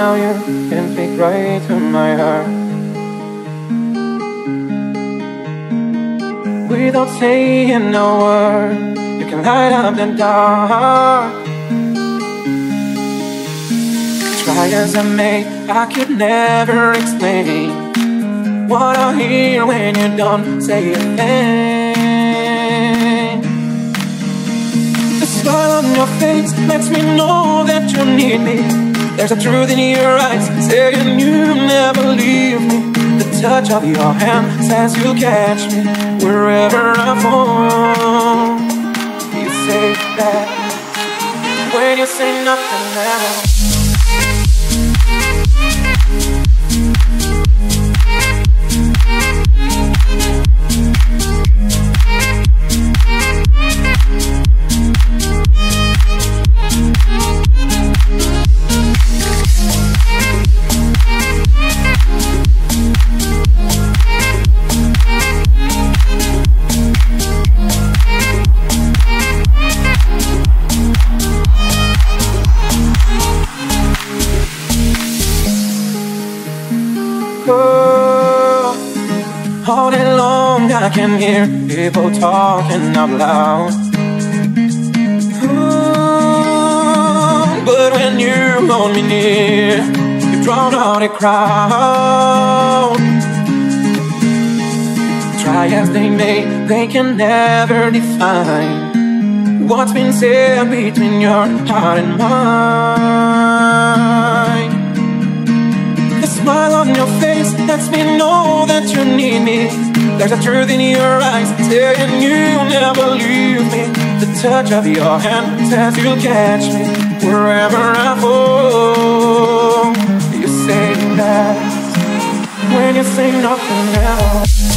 now you can speak right to my heart. Without saying a word, you can light up the dark. Try as I may, I could never explain what I hear when you don't say a thing. The smile on your face lets me know that you need me. There's a truth in your eyes saying you never leave me. The touch of your hand says you'll catch me wherever I fall. You say that when you say nothing else. All day long I can hear people talking out loud. But when you hold me near, you drown out a crowd. Try as they may, they can never define what's been said between your heart and mine. The smile on your face lets me know that you need me. There's a truth in your eyes saying you'll never leave me. The touch of your hand says you'll catch me wherever I fall. You say that when you say nothing else.